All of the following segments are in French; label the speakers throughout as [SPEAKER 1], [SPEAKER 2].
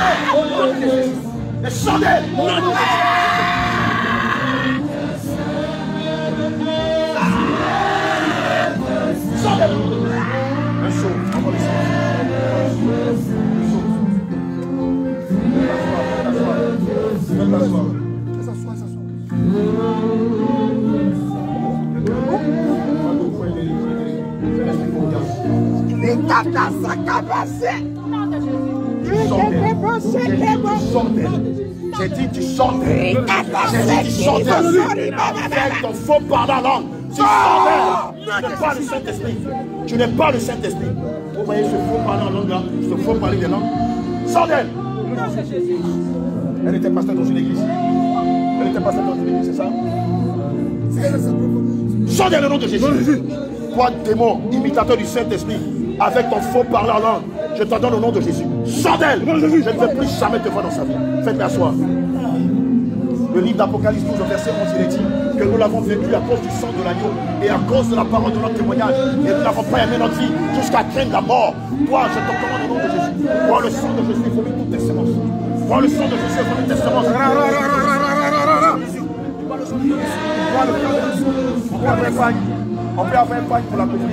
[SPEAKER 1] Au nom de Jésus. Descendez. Un saut, encore le sang. J'ai dit tu sors d'elle. J'ai dit tu sors d'elle. Avec ton faux parler en langue. Tu sors d'elle. Tu n'es pas le Saint-Esprit. Tu n'es pas le Saint-Esprit. Vous voyez ce faux parler en langue là, ce faux parler des langues. Sors d'elle. Elle était pasteur dans une église. Elle était pasteur dans une église, c'est ça? Sors d'elle au nom de Jésus. Toi, démon, imitateur du Saint-Esprit, avec ton faux parler en langue, je t'en donne au nom de Jésus. Sors d'elle. Je ne veux plus jamais te voir dans sa vie. Faites-le asseoir. Le livre d'Apocalypse 12, verset 11, il est dit que nous l'avons vécu à cause du sang de l'agneau et à cause de la parole de notre témoignage. Et nous n'avons pas aimé notre vie jusqu'à craindre la mort. Toi, je te commande au nom de Jésus. Prends le sang de Jésus et vomit toutes tes semences. Prends le sang de Jésus et vomit tes semences. On peut avoir un pagne pour la couvrir.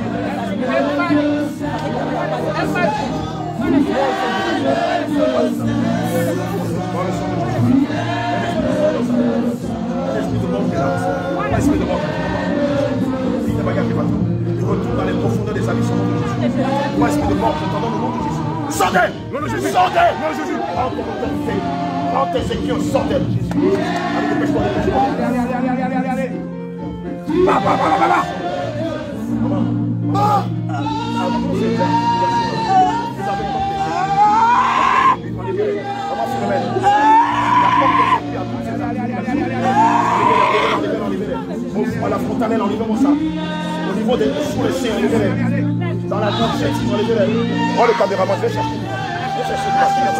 [SPEAKER 1] L'esprit de mort qui est là. L'esprit de mort. Il ne va gagner pas tout. Je retourne dans les profondeurs des abysses au nom de Jésus. Moi, esprit de mort, je t'en donne au nom de Jésus. Sortez! Sortez! Prends ton autorité. Prends tes équipes, sortez! Allez, dépêche-toi, dépêche-toi. Allez. À la frontalelle, enlevez-moi ça. Au niveau des sous les seins, enlevez-les. Dans la tête, enlevez-les. Oh, le caméraman, je vais chercher. Je vais chercher.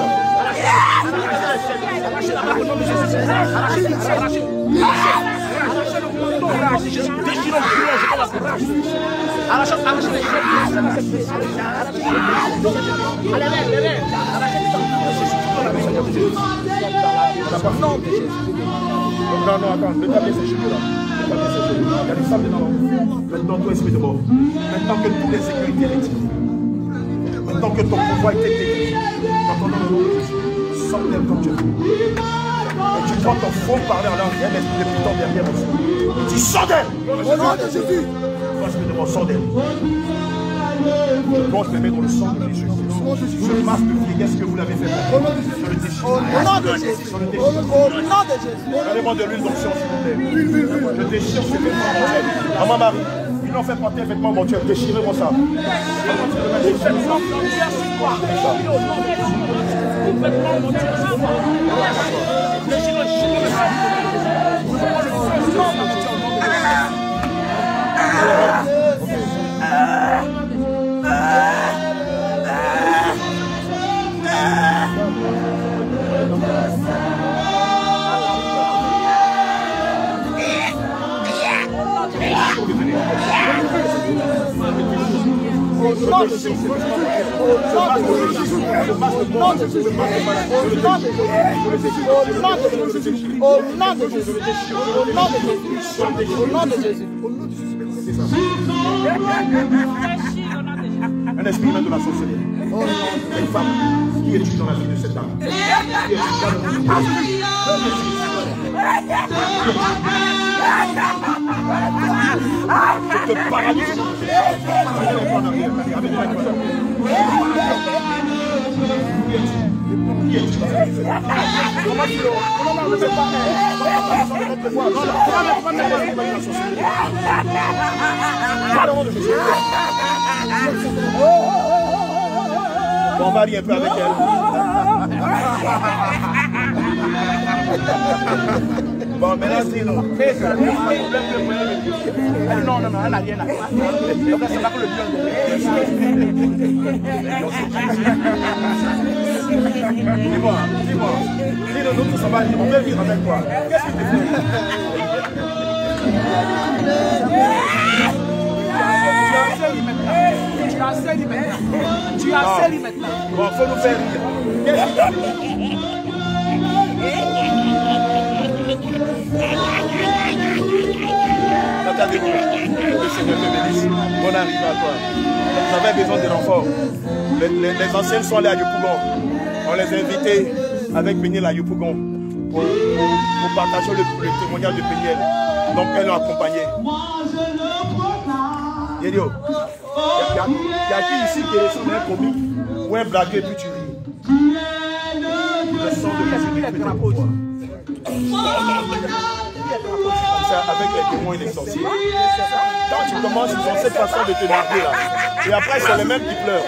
[SPEAKER 1] Non, attends, ne pas baisser ces cheveux là. Ne pas baisser ces cheveux. Il y a des femmes dedans. Maintenant, toi, esprit de mort. Maintenant que toutes les sécurités étaient tirées. Maintenant que ton pouvoir était détruit. Dans ton nom de Jésus, sors d'elle comme tu veux. Et tu prends ton faux parler en langue. Il y a un esprit de putain derrière aussi. Et tu sors d'elle. Au nom de Jésus. Toi, esprit de mort, sors d'elle. Je plonge mes mains dans le sang de Jésus. Ce masque de vieillesse que vous l'avez fait. Je le déchire. Au nom de Jésus. Au nom de Jésus. Donnez-moi de l'huile d'onction, s'il vous plaît. Je déchire ce vêtement mortuel. Maman Marie, ils l'ont fait porter un vêtement mortuel. Déchirez-moi ça. Un esprit de la sorcellerie. Une femme qui est dans la vie de cette dame. Qui est dans je te paralyse. On va aller un peu avec elle. Bon, mais là, c'est non. Non, elle n'a rien à faire. Donc, c'est pas que le c'est bon. Si le autre s'en va, on peut vivre avec toi. Qu'est-ce que tu fais?
[SPEAKER 2] scellé maintenant. Tu as scellé maintenant. Tu as scellé maintenant.
[SPEAKER 1] Bon, faut nous faire rire. Attendez-vous. Le Seigneur te bénisse. Bonne arrivée à toi. Vous avez besoin de renfort. Les anciennes sont allées à Yopougon. On les a invités avec Péniel à Yopougon pour partager le témoignage de Péniel. Donc elles l'ont accompagné. Yedio, il y a qui ici qui ressemble à un comique ou un blagueur et puis tu ris. Le sang de Jésus est pour toi. Avec les démons et les sorciers. Quand tu commences, ils ont cette façon de te narguer là. Et après, c'est les mêmes qui pleurent.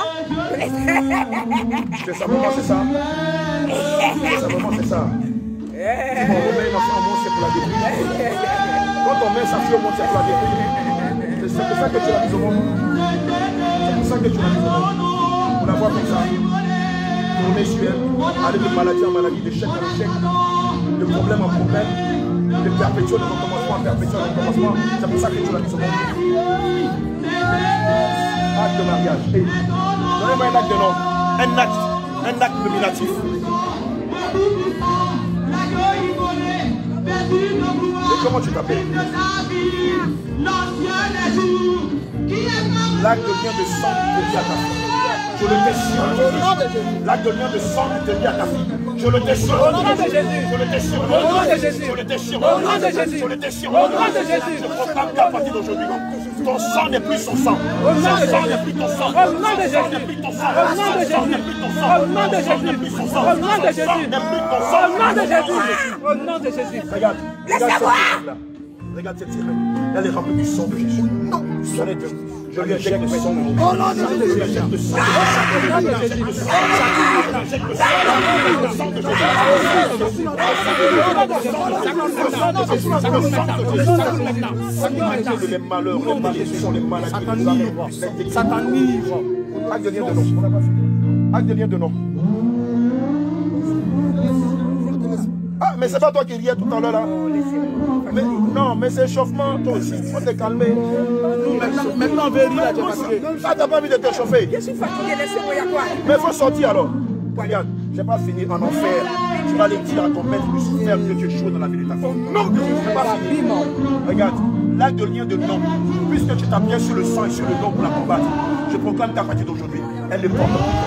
[SPEAKER 1] C'est simplement c'est ça. C'est simplement c'est ça. Quand on met une enfant au monde, c'est pour la détruire. Quand on met sa fille au monde, c'est pour la détruire. C'est pour ça que tu l'as mise au monde. C'est pour ça que tu l'as mise au monde. Pour la voir comme ça. Tourner sur elle, aller de maladie en maladie, d'échec en échec, de problème en problème, de perpétuel de recommencement en perpétuel de recommencement. C'est pour ça que tu l'as mise au monde. Acte de mariage. Donnez-moi un acte de nom. Un acte nominatif. Et comment tu t'appelles? L'acte de lien de sang te dit à ta fille. Je le déchire. L'acte de lien de sang te dit à ta fille. Je le déchire. Au nom de Jésus. Je le déchire. Au nom de Jésus. Je le déchire. Au nom de Jésus. Je le déchire. Au nom de Jésus. Je proclame qu'à partir d'aujourd'hui, ton sang n'est plus son sang. Au nom de Jésus. N'est plus ton sang. Au nom de Jésus. N'est plus ton sang. Au nom de Jésus. N'est plus ton sang. Au nom de Jésus. N'est plus son sang. Au nom de Jésus. N'est plus ton sang. Au nom de Jésus. Au nom de Jésus. Regarde. Regarde cette sirène. Elle est remplie du sang de Jésus. Non. Je lui injecte le sang de Jésus. Oh non, je lui injecte le sang de Jésus. Les malheurs, les malédictions, les maladies, ça t'enivre. Acte de lien de nom. Acte de lien de nom. Ah, mais c'est pas toi qui riais tout à l'heure là. Mais, non, mais c'est échauffement, toi aussi. Il faut te calmer. Maintenant, on veut rire là, tu es fatigué. Ah, t'as pas envie de t'échauffer. Je suis fatigué, laissez-moi y avoir. Mais il faut sortir alors. Regarde, je n'ai pas fini en enfer. Tu vas aller dire à ton maître Lucifer que tu es chaud dans la vie de ta femme. Non, je ne pas fini. Regarde, l'acte de lien de nom. Puisque tu t'appuies sur le sang et sur le nom pour la combattre, je proclame qu'à partir d'aujourd'hui, elle ne porte pas.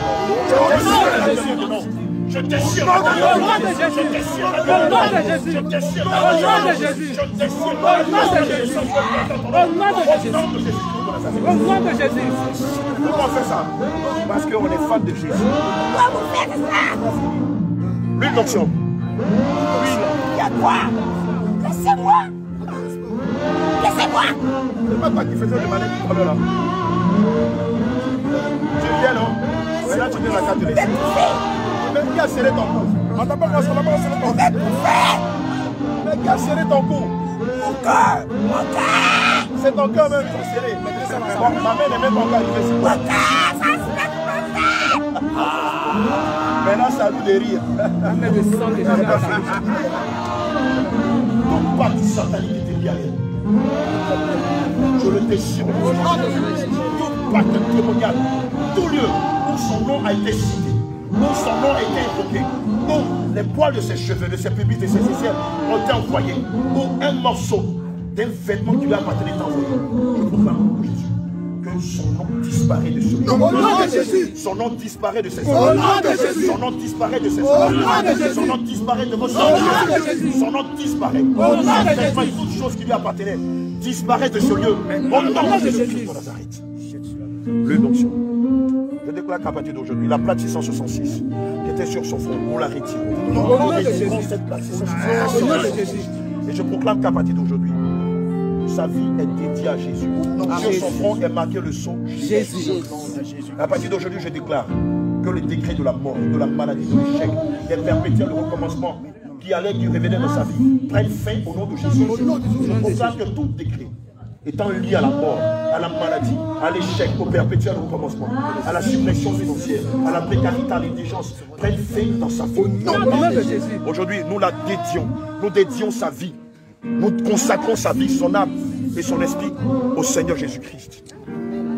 [SPEAKER 1] Je déchire au nom de Jésus. Je déchire au nom de Jésus. Je déchire au nom de Jésus. Je déchire au nom de Jésus. Au nom de Jésus. Au nom de Jésus. Pourquoi on fait ça? Parce qu'on est fan de Jésus. Pourquoi vous faites ça? L'huile d'onction. Il y a quoi? Laissez-moi. Laissez-moi. C'est pas toi qui faisais le malin tout à l'heure là. Tu viens non? Mais là tu viens la carte de l'esprit. Mais qui a serré ton cou? On t'a pas serré ton cou. Mais qui a serré ton cou? Mon cœur. Mon cœur. C'est ton cœur même qui est serré. Bon, ma mère n'est même pas encore arrivée. Mon cœur, ça se fait maintenant, c'est à nous de rire. Toute partie satanique était liée à elle. Je le déchire. Toute partie démoniale. Tout lieu où son nom a été cité. Où son nom a été évoqué, où les poils de ses cheveux, de ses pubis, de ses aisselles ont été envoyés, où un morceau d'un vêtement qui lui appartenait est envoyé. Je proclame au nom de Jésus que son nom disparaît de ce nom. Au nom de Jésus. Son nom disparaît de ses œuvres. Au nom de Jésus. Son nom disparaît de ses œuvres. Son nom disparaît de vos œuvres. Son nom disparaît. Au nom de Jésus. Toutes choses qui lui appartenaient disparaissent de ce lieu. Au nom de Jésus de Nazareth. Le d'onction. Je déclare qu'à partir d'aujourd'hui, la plaque 666 qui était sur son front, on la retire. Nous retirons cette plaque 666. Et je proclame qu'à partir d'aujourd'hui, sa vie est dédiée à Jésus. Sur son front est marqué le sceau Jésus. À partir d'aujourd'hui, je déclare que le décret de la mort, de la maladie, de l'échec, des perpétuels de recommencement qui revenaient dans sa vie prennent fin au nom de Jésus. Je proclame que tout décret étant lié à la mort, à la maladie, à l'échec, au perpétuel recommencement, à la suppression financière, à la précarité, à l'indigence, prennent fin dans sa vie. Au nom de Jésus. Aujourd'hui, nous la dédions. Nous dédions sa vie. Nous consacrons sa vie, son âme et son esprit au Seigneur Jésus-Christ.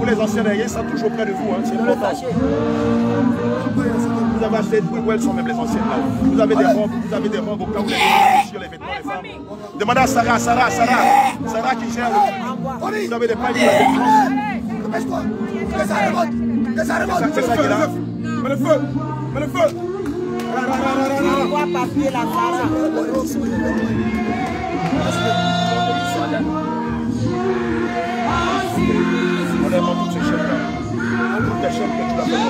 [SPEAKER 1] pour les anciens derrière, ils sont toujours près de vous. Hein, c'est important. Vous avez acheté où elles sont même les anciennes là. Vous avez des robes au cas où les gens sur les vêtements des femmes. Demandez à Sarah qui gère le. Vous avez des pailles de la défense. C'est ça qui est là. Mets le feu.
[SPEAKER 3] Envoie papier la Sarah.
[SPEAKER 1] On lève toutes ces chaînes là. Toutes les chaînes que tu as fait.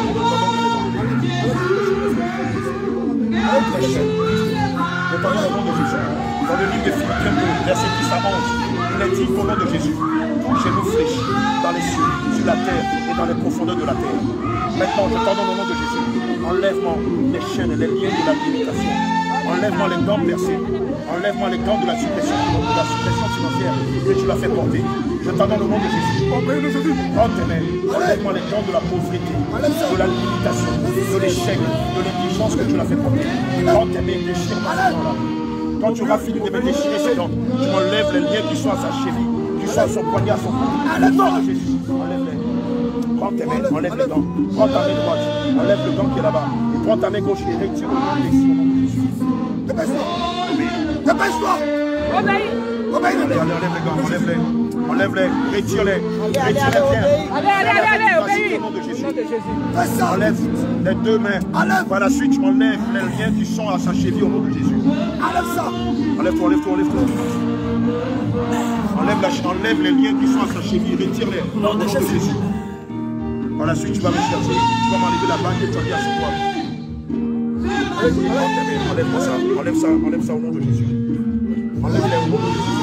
[SPEAKER 1] Dans le nom de Jésus. Dans le livre de Philippiens 2, verset 10 à 11, il est dit au nom de Jésus, tout genou fléchit dans les cieux, sur la terre et dans les profondeurs de la terre. Maintenant, je t'ordonne au nom de Jésus, enlève-moi les chaînes, les liens de la limitation. Enlève-moi les gants percés. Enlève-moi les gants de la suppression financière que tu l'as fait porter. Je t'ordonne au nom de Jésus. Prends tes mains. Enlève-moi les gants de la pauvreté, de la limitation, de l'échec, de l'indigence que tu l'as fait porter. Prends tes mains, déchire-moi ces gants-là. Quand tu auras fini de me déchirer ces gants, tu m'enlèves les liens qui sont à sa cheville, qui sont à son poignet, à son cou. Au nom de Jésus, enlève-les. Prends tes mains, enlève les gants. Prends ta main droite, enlève le gant qui est là-bas. Et prends ta main gauche et retire le gant ici au nom de Jésus. Dépêche-toi. Obéis. Allez, enlève les gants, enlève-les. Enlève-les, retire-les. Retire-les bien.
[SPEAKER 2] Allez, obéis.
[SPEAKER 1] Au nom de Jésus. Enlève les deux mains. Par la suite, tu m'enlèves les liens qui sont à sa cheville au nom de Jésus. Enlève ça. Enlève-toi. Enlève les liens qui sont à sa cheville. Retire-les au nom de Jésus. Par la suite, tu vas me chercher. Tu vas m'enlever la bague et tu vas dire à ce quoi. Enlève ça au nom de Jésus. Enlève-les au nom de Jésus.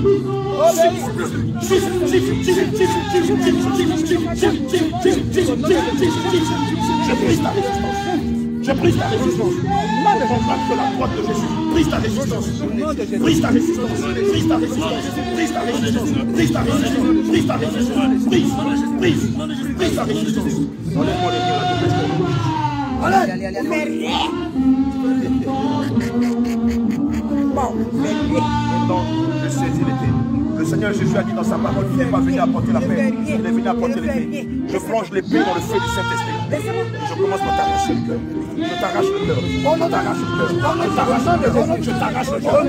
[SPEAKER 1] Je brise ta résistance. Que la droite de Jésus. Brise ta résistance. Brise ta résistance. Brise ta résistance. Brise ta résistance. Brise ta résistance. Brise ta résistance. Brise ta résistance. Enlève-moi les liens là. Allez. Maintenant, je saisis l'épée. Le Seigneur Jésus a dit dans sa parole qu'il n'est pas venu apporter la paix, il est venu apporter l'épée. Je plonge l'épée dans le feu du Saint-Esprit. Et je commence par t'arracher le cœur. Je t'arrache le cœur. Je t'arrache le cœur. Je t'arrache le cœur.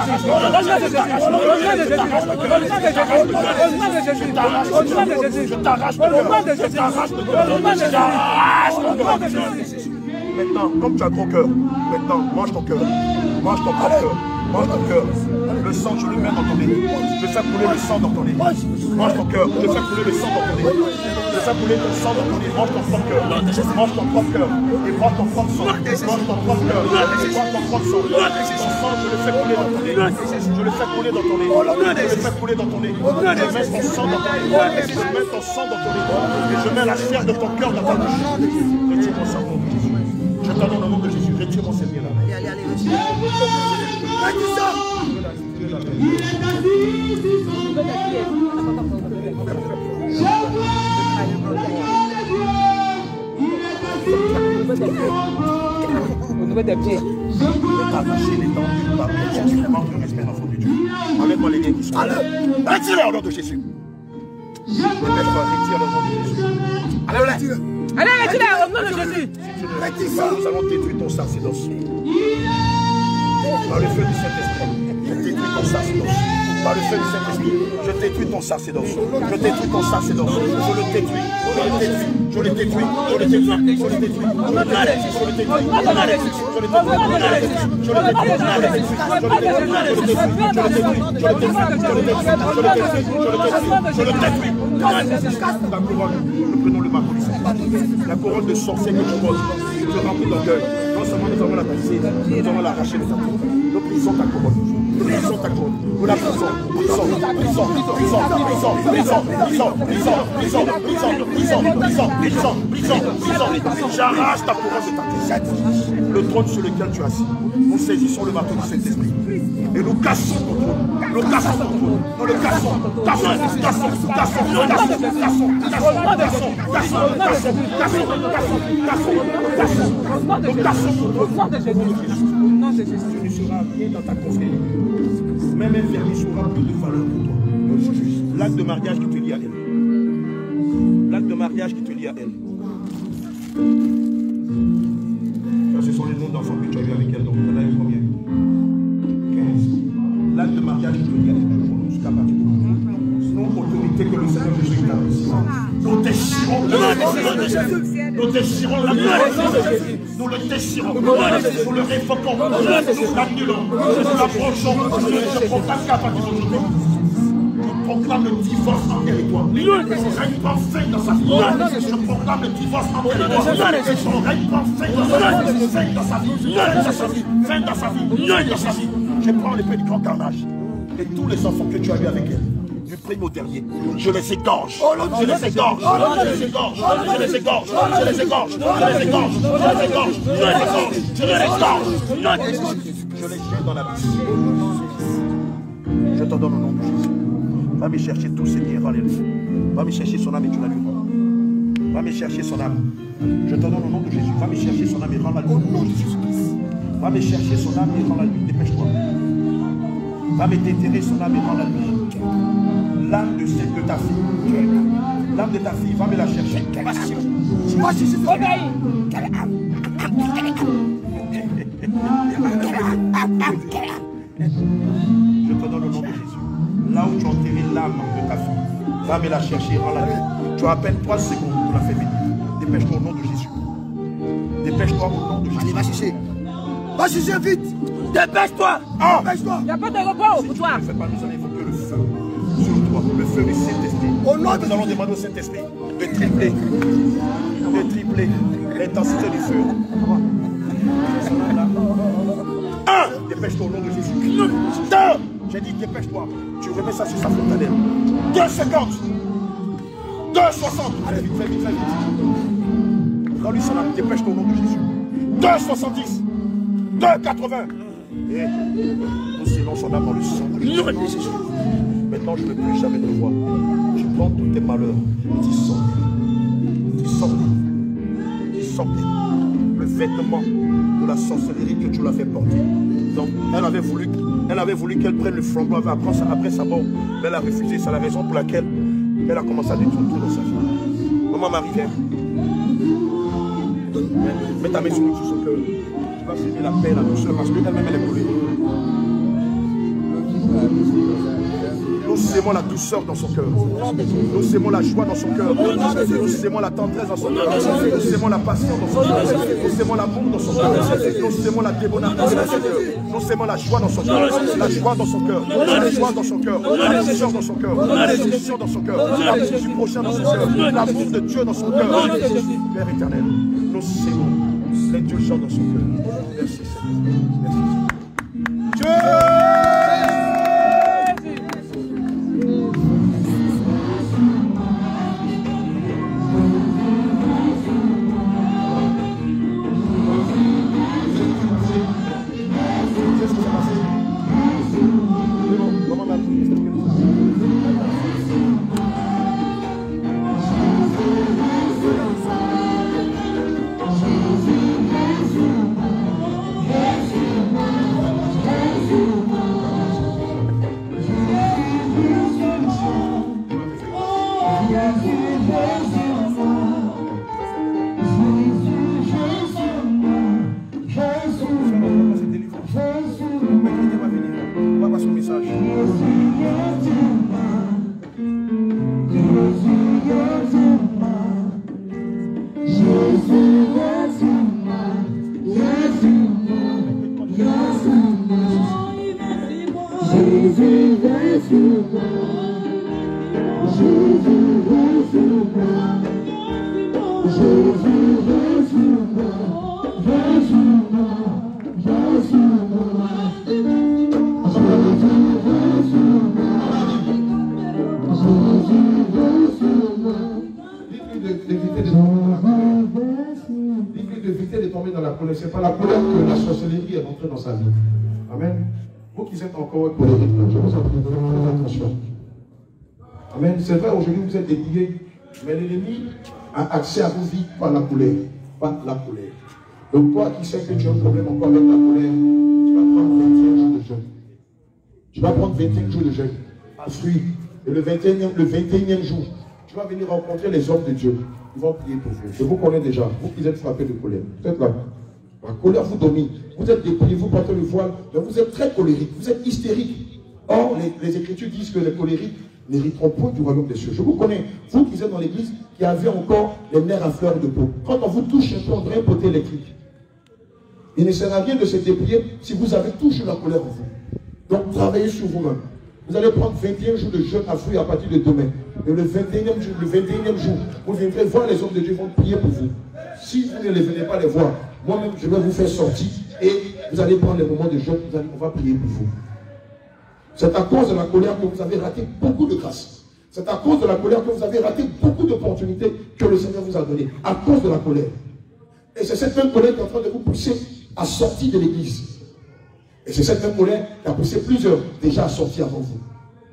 [SPEAKER 1] Maintenant, comme tu as gros cœur, maintenant, mange ton cœur. Mange ton propre cœur. Mange ton cœur. Le sang, je le mets dans ton nez. Je fais couler le sang dans ton nez. Mange ton cœur. Je fais couler le sang dans ton nez. Je fais couler le sang dans ton nez. Mange ton propre cœur. Mange ton propre cœur. Et prends ton propre sang. Mange ton propre cœur. Et prends ton propre sang. Ton sang, je le fais couler dans ton nez. Je le fais couler dans ton nez. Je le fais couler dans ton nez. Je mets ton sang dans ton nez. Je mets ton sang dans ton nez. Et je mets la chair de ton cœur dans ta bouche. Retire mon sang au nom de Jésus. Je t'en donne au nom de Jésus. Retire mon sang là. Allez, retire.
[SPEAKER 2] Au niveau des pieds.
[SPEAKER 1] Arracher les dents du pape. Manque de respect d'enfant de Dieu. Enlève-moi les liens qui sont. Retire-les au nom de Jésus. Retire-le au nom de Jésus. Allez,
[SPEAKER 2] retire-le au nom de Jésus.
[SPEAKER 1] Nous allons détruire ton sacerdoce. Par le feu du Saint-Esprit, je détruis ton sacerdoce. Par le feu du Saint-Esprit, je détruis ton sacerdoce. Je détruis ton sacerdoce. Je le détruis. Je le détruis. Je le détruis. Je le détruis. Je le détruis. Je le détruis. Je le détruis. La couronne, nous prenons le marteau du Saint-Esprit. La couronne de sorcier que tu portes, tu te remplis d'orgueil. Non seulement nous allons la briser, nous allons l'arracher de ta couronne. Nous brisons ta couronne. Nous brisons ta couronne. Nous la brisons. J'arrache ta couronne de ta tête. Le trône sur lequel tu es assis. Nous saisissons le marteau du Saint-Esprit. Et nous cassons ton trône. Nous cassons ton trône. Nous le cassons. Tu ne seras rien dans ta confrérie. Même infirmier sera plus de valeur pour toi. L'acte de mariage qui te lie à elle. L'acte mariage qui te lie à elle. Ça, ce sont les noms d'enfants que tu as eu avec elle. Donc, tu en as eu combien? 15. L'acte de mariage qui te lie à elle. Jusqu'à partir de non autorité que le Seigneur Jésus établit. Nous déchirons la gloire de Jésus. Nous déchirons la gloire de Jésus. Nous le déchirons. Nous le révoquons. Nous l'annulons. Nous l'approchons. Je proclame qu'à partir d'aujourd'hui, je proclame le divorce entre elle et toi. Son règne prend fin dans sa vie. Je proclame le divorce entre elle et toi. Son règne prend fin dans sa vie. Fin dans sa vie. Fin dans sa vie. Fin dans sa vie. Je prends l'épée du grand carnage. Et tous les enfants que tu as eu avec elle, du premier au dernier, je les égorge, je les égorge, je les égorge, je les égorge, je les égorge, je les égorge, je les égorge, je les égorge, je les égorge, je les jette dans la piscine. Je t'en donne au nom de Jésus. Va me chercher tous ces biens, alléluia. Va me chercher son âme et tu la lui rends. Va me chercher son âme. Je t'en donne au nom de Jésus. Va me chercher son âme et rends-la lui. Au nom de Jésus-Christ. Va me chercher son âme et rends-la lui. Dépêche-toi. Va me déterrer son âme et rends-la lui. L'âme de ta fille. L'âme de ta fille, va me la chercher. Moi, je suis quelle âme? Je te donne le nom de Jésus. Là où tu as enterré l'âme de ta fille, va me la chercher, rends-la lui. Tu as à peine 3 secondes pour la faire venir. Dépêche-toi au nom de Jésus. Dépêche-toi au nom de Jésus. Allez, va chercher. Va chercher vite. Dépêche-toi. Dépêche-toi.
[SPEAKER 3] Il n'y a pas de repos pour toi.
[SPEAKER 1] Ne fais pas, nous allons évoquer le feu sur toi. Le feu du Saint-Esprit. Nous allons demander au Saint-Esprit de tripler l'intensité du feu. Dépêche-toi au nom de Jésus. 2. J'ai dit dépêche-toi. Tu remets ça sur sa fontanelle. 2,50. 2,60. Allez, vite, vite, vite. Rends-lui son âme. Dépêche-toi au nom de Jésus. 2,70. 2,80. Et nous scellons son âme dans le sang de Jésus. Maintenant, je ne veux plus jamais te voir. Je prends tous tes malheurs et tu sors. Tu sors. Le vêtement de la sorcellerie que tu l'as fait porter. Donc, elle avait voulu qu'elle prenne le flambeau après sa mort. Mais elle a refusé. C'est la raison pour laquelle elle a commencé à détruire tout dans sa vie. Maman Marie, viens. Mets ta main sur son cœur. Tu vas semer la paix, la douceur, parce qu'elle-même elle est brûlée. Nous sémons la douceur dans son cœur. Nous sémons la joie dans son cœur. Nous sémons la tendresse dans son cœur. Nous sémons la patience dans son cœur. Nous sémons l'amour dans son cœur. Nous sémons la débonnaire dans son cœur. Nous sémons la joie dans son cœur. La joie dans son cœur. La joie dans son cœur. La douceur dans son cœur. La bénédiction dans son cœur. L'amour du prochain dans son cœur. L'amour de Dieu dans son cœur. Père éternel, nous sémons l'indulgence dans son cœur. Merci Seigneur. Merci. Dieu!
[SPEAKER 4] C'est pas la colère que la sorcellerie est rentrée dans sa vie. Amen. Vous qui êtes encore colérique, je vous en prie, faites attention. Amen. C'est vrai, aujourd'hui vous êtes dédiés, mais l'ennemi a accès à vos vies par la colère. Par la colère. Donc toi qui sais que tu as un problème encore avec la colère, tu vas prendre 21 jours de jeûne. Tu vas prendre 21 jours de jeûne. À suivre. Et le 21e jour, tu vas venir rencontrer les hommes de Dieu. Ils vont prier pour vous. Je vous connais déjà. Vous qui êtes frappés de colère. Vous êtes là. La colère vous domine. Vous êtes déprimé, vous portez le voile. Mais vous êtes très colérique. Vous êtes hystérique. Or, les Écritures disent que les colériques n'hériteront point du royaume des cieux. Je vous connais. Vous qui êtes dans l'église, qui avez encore les nerfs à fleur de peau. Quand on vous touche un peu, on dirait un poté électrique. Il ne sert à rien de se dépouiller si vous avez toujours la colère en vous. Donc, travaillez sur vous-même. Vous allez prendre 21 jours de jeûne à fruits à partir de demain. Et le 21e jour, vous viendrez voir les hommes de Dieu vont prier pour vous. Si vous ne les venez pas les voir, moi-même, je vais vous faire sortir et vous allez prendre les moments de jeûne, on va prier pour vous. C'est à cause de la colère que vous avez raté beaucoup de grâce. C'est à cause de la colère que vous avez raté beaucoup d'opportunités que le Seigneur vous a données. À cause de la colère. Et c'est cette même colère qui est en train de vous pousser à sortir de l'église. Et c'est cette même colère qui a poussé plusieurs déjà à sortir avant vous.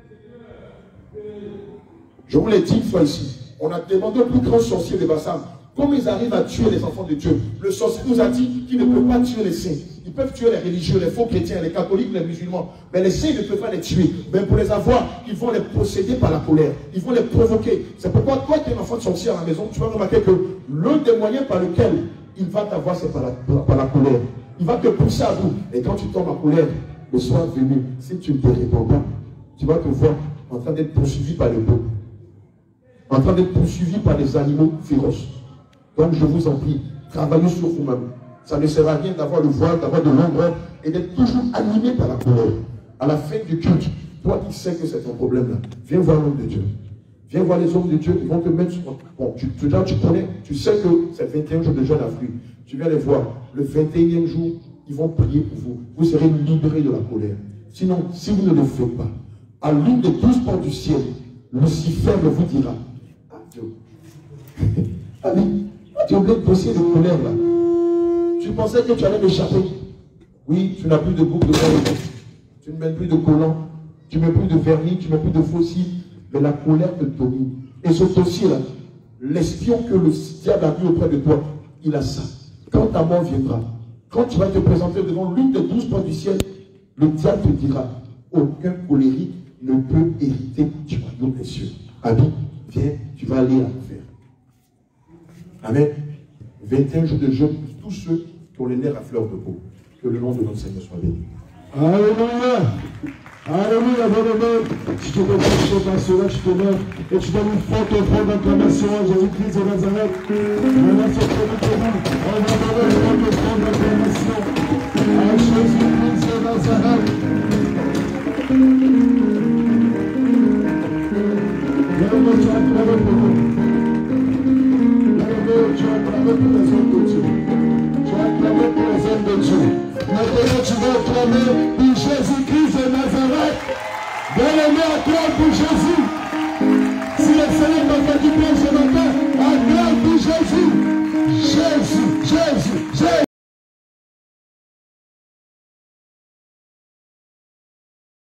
[SPEAKER 4] Je vous l'ai dit une fois ici. On a demandé au plus grand sorcier de Bassam comment ils arrivent à tuer les enfants de Dieu. Le sorcier nous a dit qu'il ne peut pas tuer les saints. Ils peuvent tuer les religieux, les faux chrétiens, les catholiques, les musulmans. Mais les saints, ils ne peuvent pas les tuer. Mais pour les avoir, ils vont les posséder par la colère. Ils vont les provoquer. C'est pourquoi toi qui es un enfant de sorcier à la maison, tu vas remarquer que l'un des moyens par lequel il va t'avoir, c'est par la colère. Il va te pousser à bout. Et quand tu tombes en colère, le soir venu, si tu ne te réponds pas, tu vas te voir en train d'être poursuivi par les bœufs. En train d'être poursuivi par des animaux féroces. Donc je vous en prie, travaillez sur vous-même. Ça ne sert à rien d'avoir le voile, d'avoir de l'ombre et d'être toujours animé par la colère. À la fin du culte, toi qui sais que c'est ton problème là, viens voir l'homme de Dieu. Viens voir les hommes de Dieu, ils vont te mettre sur... Bon, tu connais, tu sais que c'est 21 jours de jeûne à fruits. Tu viens les voir. Le 21e jour, ils vont prier pour vous. Vous serez libérés de la colère. Sinon, si vous ne le faites pas, à l'une des 12 portes du ciel, Lucifer vous dira, ah Dieu, allez, tu as oublié de dossier de colère là. Tu pensais que tu allais m'échapper. Oui, tu n'as plus de boucle de colère. Tu ne mets plus de collant. Tu ne mets plus de vernis, tu ne mets plus de fossiles. Mais la colère te domine. Et ce dossier-là, l'espion que le diable a mis auprès de toi, il a ça. Quand ta mort viendra, quand tu vas te présenter devant l'une des 12 portes du ciel, le diable te dira, aucun colérique ne peut hériter du royaume des cieux. Ami, viens, tu vas aller à l'enfer. Amen. 21 jours de jeûne pour tous ceux qui ont les nerfs à fleur de peau. Que le nom de notre Seigneur soit béni.
[SPEAKER 5] Alléluia. Alléluia, bonhomme. Je te demande, je te passe là, je te lève. Et tu donnes une forte offrande d'acclamation à Jésus-Christ de Nazareth. Maintenant, c'est pour nous. On va donner une forte offrande d'acclamation à Jésus-Christ de Nazareth. Bienvenue, tu as acclamé pour nous. Bienvenue, tu as acclamé pour les hommes de Dieu. Tu as acclamé pour les hommes de Dieu. Maintenant, tu vas acclamer pour Jésus-Christ de Nazareth. Bien-aimé à toi pour Jésus.